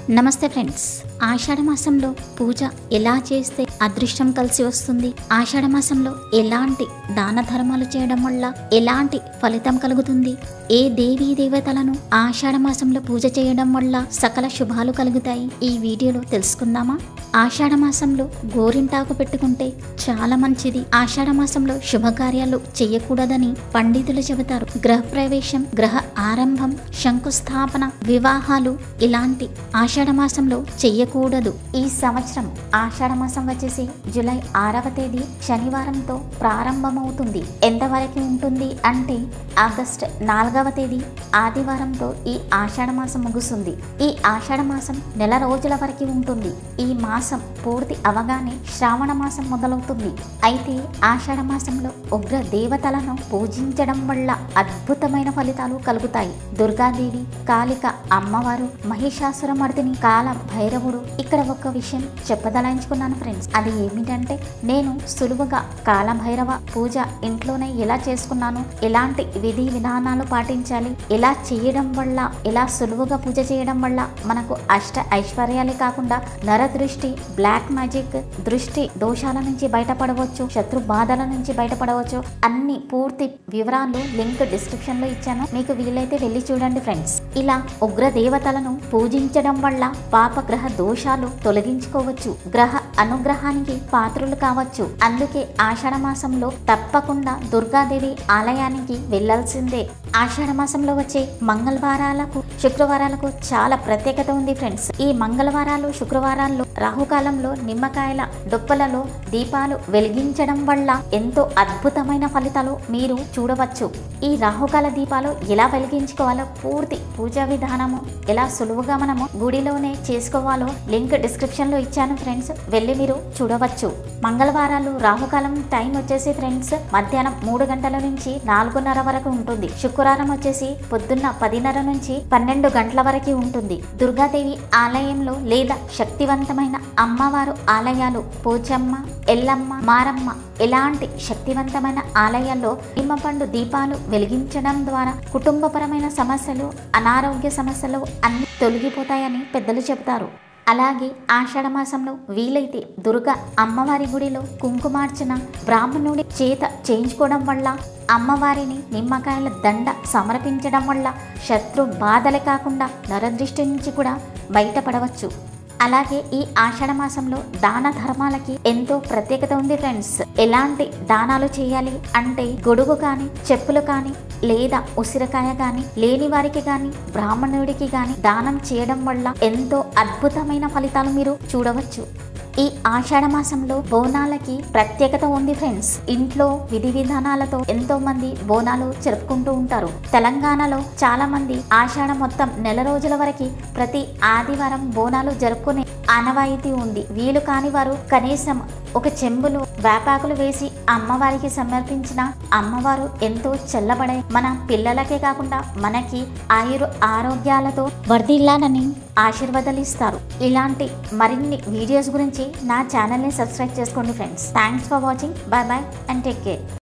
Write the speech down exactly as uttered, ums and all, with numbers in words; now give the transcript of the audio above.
నమస్తే ఫ్రెండ్స్, ఆషాఢ మాసంలో పూజ ఎలా చేస్తే అదృష్టం కలిసి వస్తుంది, ఆషాఢ మాసంలో ఎలాంటి దాన ధర్మాలు చేయడం వల్ల ఎలాంటి ఫలితం కలుగుతుంది, ఏ దేవీ దేవతలను ఆషాఢ మాసంలో పూజ చేయడం వల్ల సకల శుభాలు కలుగుతాయి, ఈ వీడియోలో తెలుసుకుందామా. ఆషాఢ మాసంలో గోరింటాకు పెట్టుకుంటే చాలా మంచిది. ఆషాఢ మాసంలో శుభకార్యాలు చేయకూడదని పండితులు చెబుతారు. గృహప్రవేశం, గ్రహ ఆరంభం, శంకుస్థాపన, వివాహాలు ఇలాంటి ఆషాఢ మాసంలో చెయ్యకూడదు. ఈ సంవత్సరం ఆషాఢ మాసం వచ్చేసి జూలై ఆరవ తేదీ శనివారంతో ప్రారంభమవుతుంది. ఎంతవరకు ఉంటుంది అంటే ఆగస్ట్ నాలుగవ తేదీ ఆదివారంతో ఈ ఆషాఢ మాసం ముగుస్తుంది. ఈ ఆషాఢ మాసం నెల రోజుల వరకు ఉంటుంది. ఈ మాసం పూర్తి అవగానే శ్రావణ మాసం మొదలవుతుంది. అయితే ఆషాఢ మాసంలో ఉగ్ర దేవతలను పూజించడం వల్ల అద్భుతమైన ఫలితాలు కలుగుతాయి. దుర్గాదేవి, కాళిక అమ్మవారు, మహిషాసురమర్దిని, కాల భైరవుడు. ఇక్కడ ఒక విషయం చెప్పదలాయించుకున్నాను ఫ్రెండ్స్. అది ఏమిటంటే నేను సులువుగా కాల భైరవ పూజ ఇంట్లోనే ఎలా చేసుకున్నాను, ఎలాంటి విధి విధానాలు పాటించాలి, ఎలా చేయడం వల్ల, ఎలా సులువుగా పూజ చేయడం వల్ల మనకు అష్ట ఐశ్వర్యాలే కాకుండా నరదృష్టి, బ్లాక్ మ్యాజిక్, దృష్టి దోషాల నుంచి బయటపడవచ్చు, శత్రు బాధల నుంచి బయటపడవచ్చు. అన్ని పూర్తి వివరాలు లింక్ డిస్క్రిప్షన్ లో ఇచ్చాను, మీకు వీలైతే వెళ్ళి చూడండి ఫ్రెండ్స్. ఇలా ఉగ్ర దేవతలను పూజించడం వల్ల పాప గ్రహ దోషాలు తొలగించుకోవచ్చు, గ్రహ అనుగ్రహానికి పాత్రులు కావచ్చు. అందుకే ఆషాఢ మాసంలో తప్పకుండా దుర్గాదేవి ఆలయానికి వెళ్లాల్సిందే. ఆషాఢ మాసంలో వచ్చే మంగళవారాలకు, శుక్రవారాలకు చాలా ప్రత్యేకత ఉంది ఫ్రెండ్స్. ఈ మంగళవారాలు, శుక్రవారాల్లో రాహుకాలంలో నిమ్మకాయల డొప్పలలో దీపాలు వెలిగించడం వల్ల ఎంతో అద్భుతమైన ఫలితాలు మీరు చూడవచ్చు. ఈ రాహుకాల దీపాలు ఎలా వెలిగించుకోవాలో, పూర్తి పూజా విధానము ఎలా సులువుగా మనము గుడిలోనే చేసుకోవాలో లింక్ డిస్క్రిప్షన్ లో ఇచ్చాను ఫ్రెండ్స్, వెళ్ళి మీరు చూడవచ్చు. మంగళవారాలు రాహుకాలం టైం వచ్చేసి ఫ్రెండ్స్ మధ్యాహ్నం మూడు గంటల నుంచి నాలుగున్నర వరకు ఉంటుంది. శుక్రవారం వచ్చేసి పొద్దున్న పదిన్నర నుంచి పన్నెండు గంటల వరకు ఉంటుంది. దుర్గాదేవి ఆలయంలో లేదా శక్తివంతమైన అమ్మవారు ఆలయాలు, పోచమ్మ, ఎల్లమ్మ, మారమ్మ ఎలాంటి శక్తివంతమైన ఆలయాల్లో నిమ్మపండు దీపాలు వెలిగించడం ద్వారా కుటుంబపరమైన సమస్యలు, అనారోగ్య సమస్యలు అన్ని తొలగిపోతాయని పెద్దలు చెబుతారు. అలాగే ఆషాఢ మాసంలో వీలైతే దుర్గా అమ్మవారి గుడిలో కుంకుమార్చన బ్రాహ్మణుడి చేత చేయించుకోవడం వల్ల, అమ్మవారిని నిమ్మకాయల దండ సమర్పించడం వల్ల శత్రు బాధలే కాకుండా నరదృష్టి నుంచి కూడా బయటపడవచ్చు. అలాగే ఈ ఆషాఢ మాసంలో దాన ధర్మాలకి ఎంతో ప్రత్యేకత ఉంది ఫ్రెండ్స్. ఎలాంటి దానాలు చేయాలి అంటే గొడుగు కానీ, చెప్పులు కానీ, లేదా ఉసిరికాయ కానీ, లేని వారికి కానీ, బ్రాహ్మణుడికి కానీ దానం చేయడం వల్ల ఎంతో అద్భుతమైన ఫలితాలు మీరు చూడవచ్చు. ఈ ఆషాఢ మాసంలో బోనాలకి ప్రత్యేకత ఉంది ఫ్రెండ్స్. ఇంట్లో విధి విధానాలతో ఎంతో మంది బోనాలు జరుపుకుంటూ ఉంటారు. తెలంగాణలో చాలా మంది ఆషాఢ మొత్తం నెల రోజుల వరకు ప్రతి ఆదివారం బోనాలు జరుపుకునే ఆనవాయితీ ఉంది. వీలు కాని వారు కనీసం ఒక చెంబులు వేపాకులు వేసి అమ్మవారికి సమర్పించిన అమ్మవారు ఎంతో చల్లబడే మన పిల్లలకే కాకుండా మనకి ఆయురు ఆరోగ్యాలతో వర్ధిల్లాలని ఆశీర్వాదాలు ఇస్తారు. ఇలాంటి మరిన్ని వీడియోస్ గురించి నా ఛానల్ని సబ్స్క్రైబ్ చేసుకోండి friends. Thanks for watching. Bye bye and take care.